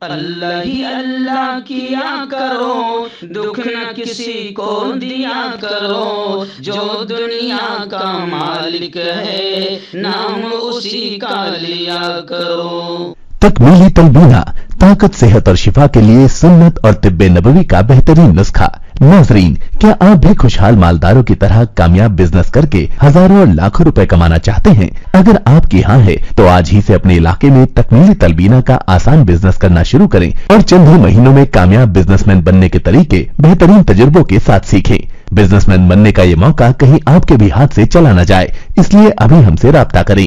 اللہ ہی اللہ کیا کرو، دکھ نہ کسی کو دیا کرو، جو دنیا کا مالک ہے نام اسی کا لیا کرو۔ تکمیلی تلبینہ طاقت، صحت اور شفا کے لیے سنت اور طب نبوی کا بہترین نسخہ۔ ناظرین، کیا آپ بھی خوشحال مالداروں کی طرح کامیاب بزنس کر کے ہزاروں اور لاکھوں روپے کمانا چاہتے ہیں؟ اگر آپ کی ہاں ہے تو آج ہی سے اپنے علاقے میں تکمیلی تلبینہ کا آسان بزنس کرنا شروع کریں اور چند ہی مہینوں میں کامیاب بزنس مین بننے کے طریقے بہترین تجربوں کے ساتھ سیکھیں۔ بزنس مین بننے کا یہ موقع کہیں آپ کے بھی ہاتھ سے چلا نہ جائے، اس لیے ابھی ہم سے رابطہ کریں۔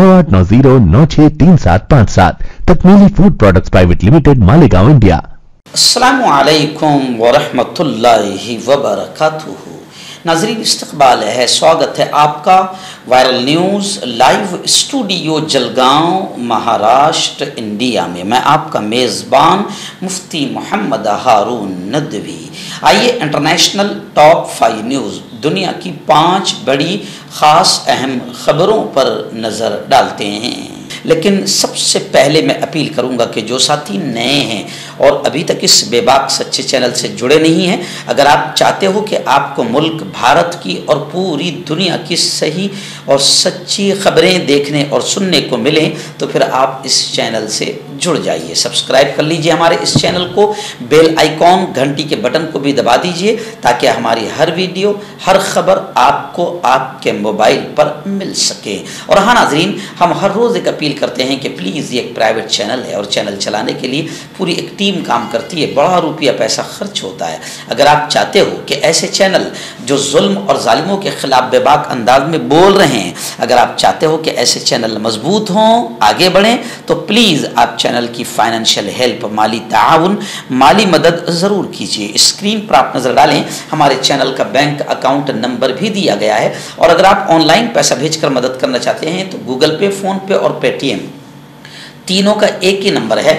9890963757 تکمیلی food products private limited, Malegaon, India. السلام علیکم ورحمۃ اللہ وبرکاتہ۔ ناظرین، استقبال ہے، سواگت ہے آپ کا viral news live studio Jalgaon, Maharashtra, India میں۔ میں آپ کا میزبان مفتی محمد ہارون ندوی۔ آئیے انٹرنیشنل ٹاپ 5 نیوز، دنیا کی 5 بڑی خاص اہم خبروں پر نظر ڈالتے ہیں۔ لیکن سب سے پہلے میں اپیل کروں گا کہ جو ساتھی نئے ہیں اور ابھی تک اس بے باک سچے چینل سے جڑے نہیں ہیں، اگر آپ چاہتے ہو کہ آپ کو ملک بھارت کی اور پوری دنیا کی صحیح اور سچی خبریں دیکھنے اور سننے کو ملیں تو پھر آپ اس چینل سے جڑ جائیے، سبسکرائب کر لیجئے ہمارے اس چینل کو، بیل آئیکن گھنٹی کے بٹن کو بھی دبا دیجئے تاکہ ہماری ہر ویڈیو، ہر خبر آپ کو آپ کے موبائل پر مل سکے۔ اور ہاں ناظرین، ہم ہر روز ایک اپیل کرتے ہیں کہ پلیز یہ ایک پرائیویٹ چینل ہے اور چینل چلانے کے لیے پوری ایک ٹیم کام کرتی ہے، بڑا روپیہ پیسہ خرچ ہوتا ہے۔ اگر آپ چاہتے ہو کہ ایسے چینل جو ظلم اور ظالموں کے خلاف بے باک انداز میں بول رہے ہیں، اگر آپ چاہتے ہو کہ ایسے چینل مضبوط ہوں، آگے بڑھیں، تو پلیز آپ چینل کی فائنینشیل ہیلپ، مالی تعاون، مالی مدد ضرور کیجیے۔ اسکرین پر آپ نظر ڈالیں، ہمارے چینل کا بینک اکاؤنٹ نمبر بھی دیا گیا ہے، اور اگر آپ آن لائن پیسہ بھیج کر مدد کرنا چاہتے ہیں تو گوگل پے، فون پے اور پے ٹی ایم تینوں کا ایک ہی نمبر ہے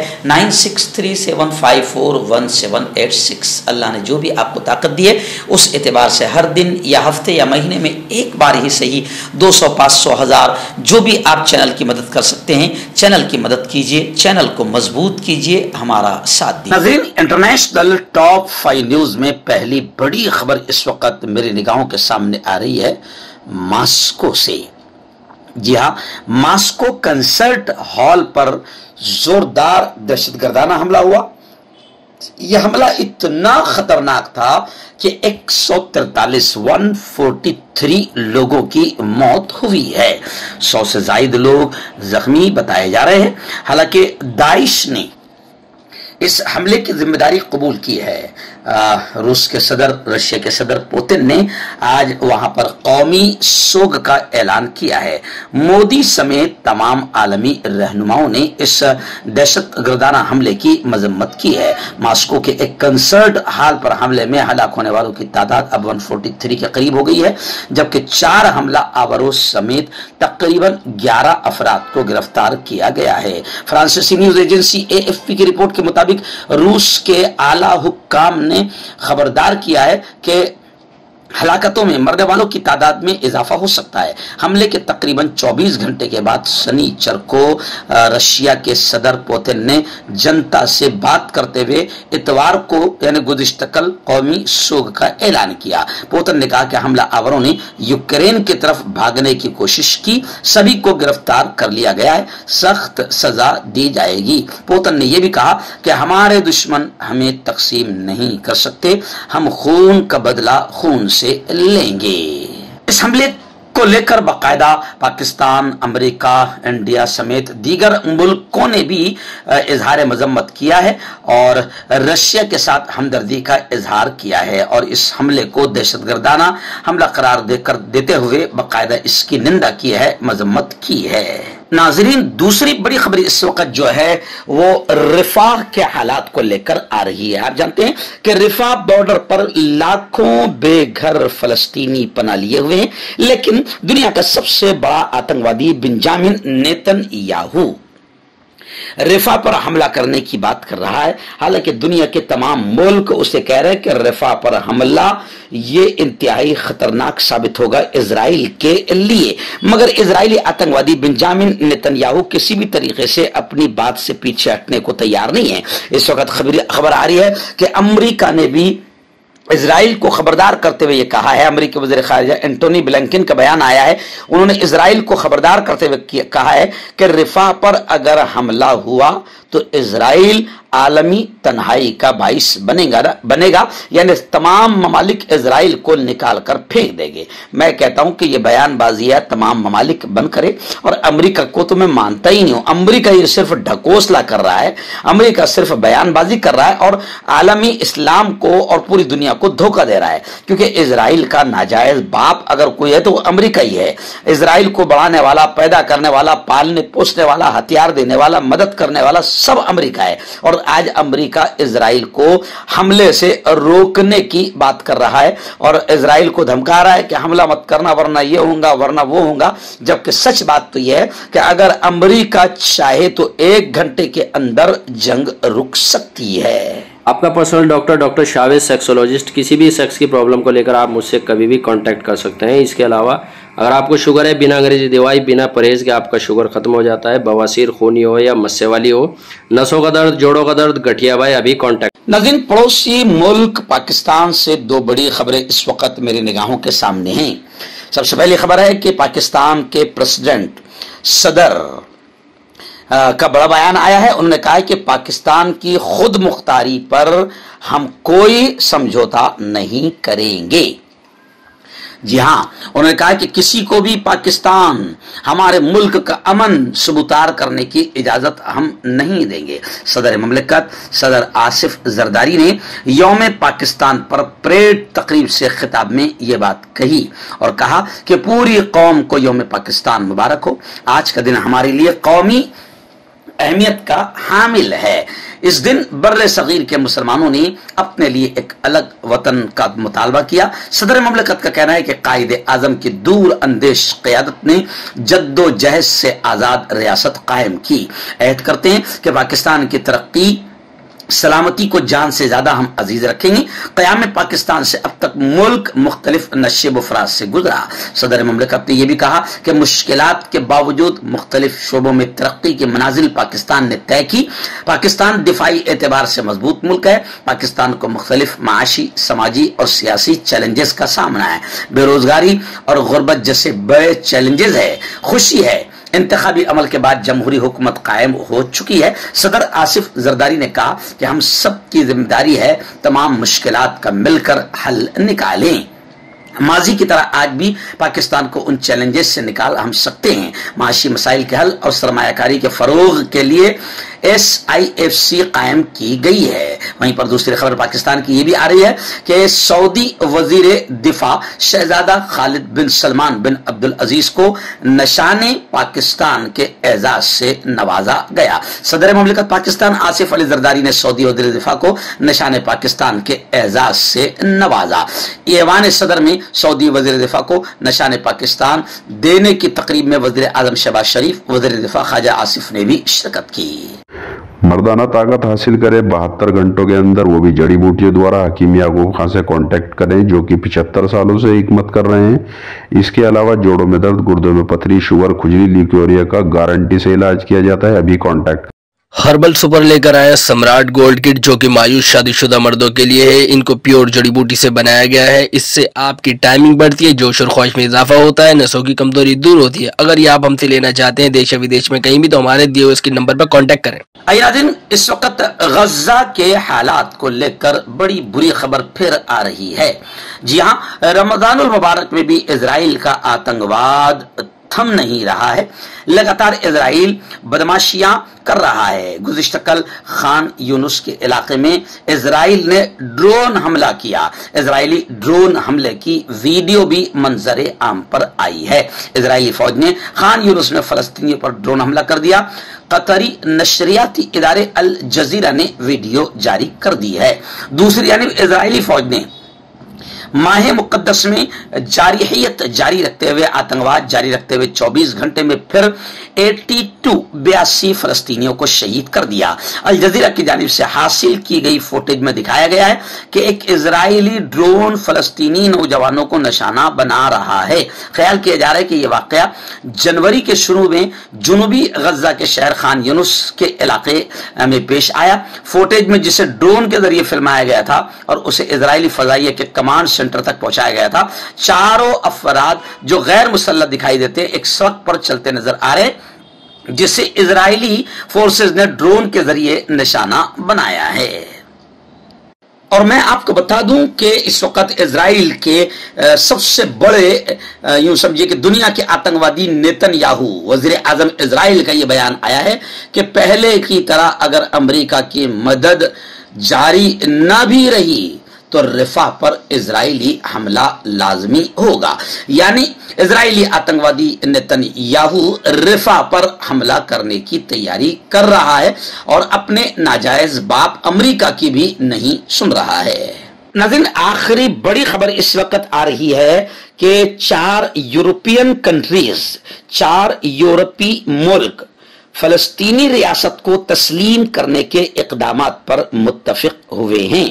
9637541786۔ اللہ نے جو بھی آپ کو طاقت دی ہے اس اعتبار سے ہر دن یا ہفتے یا مہینے میں ایک بار ہی صحیح 200، 500، 1000 جو بھی آپ چینل کی مدد کر سکتے ہیں، چینل کی مدد کیجئے، چینل کو مضبوط کیجئے، ہمارا ساتھ دیجئے۔ ناظرین، انٹرنیشنل ٹاپ 5 نیوز میں پہلی بڑی خبر اس وقت میری نگاہوں کے سامنے آ رہی ہے ماسکو سے۔ جی ہاں، ماسکو کنسرٹ ہال پر زوردار دہشت گردانہ حملہ ہوا۔ یہ حملہ اتنا خطرناک تھا کہ 143 لوگوں کی موت ہوئی ہے، 100 سے زائد لوگ زخمی بتائے جا رہے ہیں۔ حالانکہ داعش نے اس حملے کی ذمہ داری قبول کی ہے۔ روس کے صدر، رشیا کے صدر پوتن نے آج وہاں پر قومی سوگ کا اعلان کیا ہے۔ مودی سمیت تمام عالمی رہنماؤں نے اس دہشت گردانہ حملے کی مذمت کی ہے۔ ماسکو کے ایک کنسرٹ ہال پر حملے میں ہلاک ہونے والوں کی تعداد اب 143 کے قریب ہو گئی ہے، جبکہ 4 حملہ آوروں سمیت تقریباً 11 افراد کو گرفتار کیا گیا ہے۔ فرانسیسی نیوز ایجنسی AFP کی رپورٹ کے مطابق روس کے اعلیٰ حکام نے خبردار کیا ہے کہ ہلاکتوں میں مرنے والوں کی تعداد میں اضافہ ہو سکتا ہے۔ حملے کے تقریباً 24 گھنٹے کے بعد سنیچر کو رشیا کے صدر پوتن نے جنتا سے بات کرتے ہوئے اتوار کو یعنی گزشتہ کل قومی سوگ کا اعلان کیا۔ پوتن نے کہا کہ حملہ آوروں نے یوکرین کی طرف بھاگنے کی کوشش کی، سبھی کو گرفتار کر لیا گیا ہے، سخت سزا دی جائے گی۔ پوتن نے یہ بھی کہا کہ ہمارے دشمن ہمیں تقسیم نہیں کر سکتے، ہم خون کا بدلہ خون سے لیں گے۔ اس حملے کو لے کر باقاعدہ پاکستان، امریکہ، انڈیا سمیت دیگر ملکوں نے بھی اظہار مذمت کیا ہے اور رشیا کے ساتھ ہمدردی کا اظہار کیا ہے، اور اس حملے کو دہشت گردانہ حملہ قرار دیتے ہوئے باقاعدہ اس کی نندا کی ہے، مذمت کی ہے۔ ناظرین، دوسری بڑی خبر اس وقت جو ہے وہ رفاح کے حالات کو لے کر آ رہی ہے۔ آپ جانتے ہیں کہ رفاح بارڈر پر لاکھوں بے گھر فلسطینی پناہ لیے ہوئے ہیں، لیکن دنیا کا سب سے بڑا آتنکوادی بنجامن نیتن یاہو رفا پر حملہ کرنے کی بات کر رہا ہے، حالانکہ دنیا کے تمام ملک اسے کہہ رہے ہیں کہ رفا پر حملہ یہ انتہائی خطرناک ثابت ہوگا اسرائیل کے لیے، مگر اسرائیلی آتنکوادی بنجامن نتنیاہو کسی بھی طریقے سے اپنی بات سے پیچھے ہٹنے کو تیار نہیں ہے۔ اس وقت خبر آ رہی ہے کہ امریکہ نے بھی اسرائیل کو خبردار کرتے ہوئے یہ کہا ہے، امریکی وزیر خارجہ اینٹونی بلنکن کا بیان آیا ہے، انہوں نے اسرائیل کو خبردار کرتے ہوئے کہا ہے کہ رفح پر اگر حملہ ہوا تو اسرائیل عالمی تنہائی کا باعث بنے گا، یعنی تمام ممالک اسرائیل کو نکال کر پھینک دیں گے۔ میں کہتا ہوں کہ یہ بیان بازی ہے، تمام ممالک بند کرے، اور امریکہ کو تو میں مانتا ہی نہیں ہوں، امریکہ یہ صرف ڈھکوسلا کر رہا ہے، امریکہ صرف بیان بازی کر رہا ہے اور عالمی اسلام کو اور پوری دنیا کو دھوکہ دے رہا ہے، کیونکہ اسرائیل کا ناجائز باپ اگر کوئی ہے تو وہ امریکہ ہی ہے۔ اسرائیل کو بڑھانے والا، پیدا کرنے والا، پالنے پوسنے والا، ہتھیار دینے والا، مدد کرنے والا سب امریکہ ہے، اور آج امریکہ اسرائیل کو حملے سے روکنے کی بات کر رہا ہے اور اسرائیل کو دھمکا رہا ہے کہ حملہ مت کرنا ورنہ یہ ہوگا ورنہ وہ ہوگا، جبکہ سچ بات تو یہ ہے کہ اگر امریکہ چاہے تو 1 گھنٹے کے اندر جنگ رک سکتی ہے۔ آپ کا پرسنل ڈاکٹر شاویز سیکسولوجسٹ، کسی بھی سیکس کی پرابلم کو لے کر آپ مجھ سے کبھی بھی کانٹیکٹ کر سکتے ہیں۔ اس کے علاوہ اگر آپ کو شوگر ہے، بنا انگریزی دوائی، بنا پرہیز کے آپ کا شوگر ختم ہو جاتا ہے، بواسیر خونی ہو یا مسے والی ہو، نسوں کا درد، جوڑوں کا درد، گٹھیا بھائی، ابھی کانٹیکٹ۔ ناظرین، پڑوسی ملک پاکستان سے 2 بڑی خبریں اس وقت میری نگاہوں کے سامنے ہیں۔ سب سے پہلی خبر ہے کہ پاکستان کے پریزیڈنٹ صدر کا بڑا بیان آیا ہے، انہوں نے کہا ہے کہ پاکستان کی خود مختاری پر ہم کوئی سمجھوتا نہیں کریں گے۔ جی ہاں، انہوں نے کہا کہ کسی کو بھی پاکستان، ہمارے ملک کا امن سبوتار کرنے کی اجازت ہم نہیں دیں گے۔ صدر مملکت صدر آصف زرداری نے یوم پاکستان پر پریڈ تقریب سے خطاب میں یہ بات کہی اور کہا کہ پوری قوم کو یوم پاکستان مبارک ہو۔ آج کا دن ہمارے لیے قومی اہمیت کا حامل ہے۔ اس دن بر صغیر کے مسلمانوں نے اپنے لیے ایک الگ وطن کا مطالبہ کیا۔ صدر مملکت کا کہنا ہے کہ قائد اعظم کی دور اندیش قیادت نے جد و جہد سے آزاد ریاست قائم کی۔ عہد کرتے ہیں کہ پاکستان کی ترقی، سلامتی کو جان سے زیادہ ہم عزیز رکھیں گے۔ قیام پاکستان سے اب تک ملک مختلف نشیب و فراز سے گزرا۔ صدر مملکت نے یہ بھی کہا کہ مشکلات کے باوجود مختلف شعبوں میں ترقی کی منازل پاکستان نے طے کی۔ پاکستان دفاعی اعتبار سے مضبوط ملک ہے۔ پاکستان کو مختلف معاشی، سماجی اور سیاسی چیلنجز کا سامنا ہے۔ بے روزگاری اور غربت جیسے بڑے چیلنجز ہے۔ خوشی ہے انتخابی عمل کے بعد جمہوری حکومت قائم ہو چکی ہے۔ صدر آصف زرداری نے کہا کہ ہم سب کی ذمہ داری ہے تمام مشکلات کا مل کر حل نکالیں۔ ماضی کی طرح آج بھی پاکستان کو ان چیلنجز سے نکال ہم سکتے ہیں۔ معاشی مسائل کے حل اور سرمایہ کاری کے فروغ کے لیے SIFC قائم کی گئی ہے۔ وہیں پر دوسری خبر پاکستان کی یہ بھی آ رہی ہے کہ سعودی وزیر دفاع شہزادہ خالد بن سلمان بن عبدالعزیز کو نشان پاکستان کے اعزاز سے نوازا گیا۔ صدر مملکت پاکستان آصف علی زرداری نے سعودی وزیر دفاع کو نشان پاکستان کے اعزاز سے نوازا۔ ایوان صدر میں سعودی وزیر دفاع کو نشان پاکستان دینے کی تقریب میں وزیر اعظم شہباز شریف، وزیر دفاع خواجہ آصف نے بھی شرکت کی۔ مردانہ طاقت حاصل کرے 72 گھنٹوں کے اندر، وہ بھی جڑی بوٹیوں دوارا۔ حکیم یعقوب خان سے کانٹیکٹ کریں جو کہ 75 سالوں سے حکمت کر رہے ہیں۔ اس کے علاوہ جوڑوں میں درد، گردوں میں پتھری، شوگر، کھجلی، لیکوریا کا گارنٹی سے علاج کیا جاتا ہے۔ ابھی کانٹیکٹ۔ ہربل سپر لے کر آیا سمراٹ گولڈ کٹ جو کہ مایوس شادی شدہ مردوں کے لیے ہے۔ ان کو پیور جڑی بوٹی سے بنایا گیا ہے۔ اس سے آپ کی ٹائمنگ بڑھتی ہے، جوش اور خواہش میں اضافہ ہوتا ہے، نسوں کی کمزوری دور ہوتی ہے۔ اگر یہ آپ ہم سے لینا چاہتے ہیں دیش و ودیش میں کہیں بھی، تو ہمارے دیے ہوئے اس کے نمبر پر کانٹیکٹ کریں۔ ناظرین، اس وقت غزہ کے حالات کو لے کر بڑی بری خبر پھر آ رہی ہے۔ جی ہاں، رمضان المبارک میں بھی اسرائیل کا آتنکواد تھم نہیں رہا ہے۔ لگاتار اسرائیل بدماشیاں کر رہا ہے۔ گزشتہ کل خان یونس کے علاقے میں اسرائیل نے ڈرون حملہ کیا۔ اسرائیلی ڈرون حملے کی ویڈیو بھی منظر عام پر آئی ہے۔ اسرائیلی فوج نے خان یونس میں فلسطینیوں پر ڈرون حملہ کر دیا۔ قطری نشریاتی ادارے الجزیرہ نے ویڈیو جاری کر دی ہے۔ دوسری جانب اسرائیلی فوج نے माह मुकद्दस में जारहियत जारी रखते हुए, आतंकवाद जारी रखते हुए 24 घंटे में फिर 82 फलस्तीनियों को शहीद कर दिया। अल जजीरा की जानिब से हासिल की गई फुटेज में दिखाया गया है कि एक इजरायली ड्रोन फलस्तीनी नौजवानों को निशाना बना रहा है। ख्याल किया जा रहा है कि यह वाकया जनवरी के शुरू में जुनूबी गजा के शहर खान यूनुस के इलाके में पेश आया। फुटेज में जिसे ड्रोन के जरिए फिल्माया गया था और उसे इजरायली फजाइया के कमांड सेंटर तक पहुंचाया गया था। चारों अफराद जो गैर मुसल्लह दिखाई देते एक सड़क पर चलते नजर आ रहे, जिसे इजरायली फोर्सेस ने ड्रोन के जरिए निशाना बनाया है। और मैं आपको बता दूं कि इस वक्त इजराइल के सबसे बड़े यूं समझिए कि दुनिया के आतंकवादी नेतन्याहू, वजीर आजम इजराइल का यह बयान आया है कि पहले की तरह अगर अमेरिका की मदद जारी न भी रही तो रफा पर इजरायली हमला लाजमी होगा। यानी इजरायली आतंकवादी नेतन्याहू रफा पर हमला करने की तैयारी कर रहा है और अपने नाजायज बाप अमेरिका की भी नहीं सुन रहा है। नाज़रीन, आखिरी बड़ी खबर इस वक्त आ रही है कि 4 यूरोपियन कंट्रीज, 4 यूरोपी मुल्क फलस्तीनी रियासत को तस्लीम करने के इकदामात पर मुत्तफिक हुए हैं।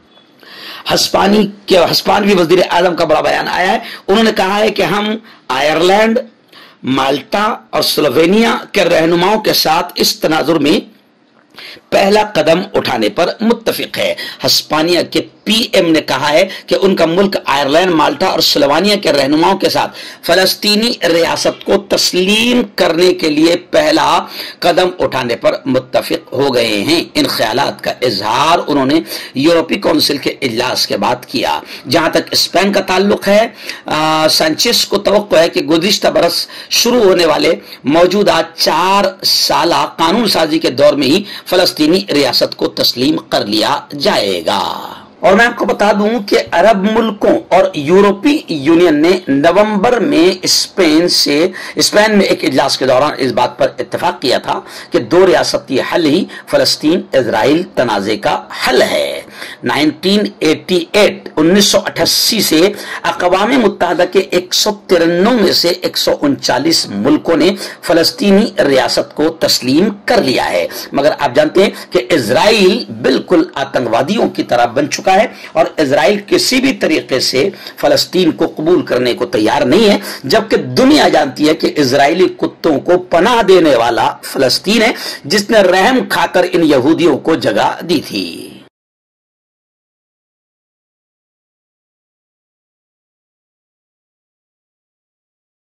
हस्पानवी वजीर आजम का बड़ा बयान आया है। उन्होंने कहा है कि हम आयरलैंड, माल्टा और स्लोवेनिया के रहनुमाओं के साथ इस तनाजुर में पहला कदम उठाने पर मुत्तफिक है। हस्पानिया के पीएम ने कहा है कि उनका मुल्क आयरलैंड, माल्टा और स्लोवेनिया के रहनुमाओं के साथ फलस्तीनी रियासत को तस्लीम करने के लिए पहला कदम उठाने पर मुत्तफिक हो गए हैं। इन ख्यालात का इजहार उन्होंने यूरोपीय काउंसिल के इजलास के बाद किया। जहां तक स्पेन का ताल्लुक है, सांचेस को तवक्को है कि गुज़िश्ता बरस शुरू होने वाले मौजूदा 4 साला कानून साजी के दौर में ही फलस्तीनी रियासत को तस्लीम कर लिया जाएगा। और मैं आपको बता दूं कि अरब मुल्कों और यूरोपीय यूनियन ने नवंबर में स्पेन में एक इजलास के दौरान इस बात पर इत्तेफाक किया था कि 2 रियासती हल ही फलस्तीन इजराइल तनाज़े का हल है। 1988 से अक़वाम मुत्तहिदा के 193 में से 139 मुल्कों ने फलस्तीनी रियासत को तस्लीम कर लिया है। मगर आप जानते हैं कि इजराइल बिल्कुल आतंकवादियों की तरह बन चुका है और इजराइल किसी भी तरीके से फलस्तीन को कबूल करने को तैयार नहीं है, जबकि दुनिया जानती है कि इजरायली कुत्तों को पनाह देने वाला फलस्तीन है, जिसने रहम खाकर इन यहूदियों को जगह दी थी।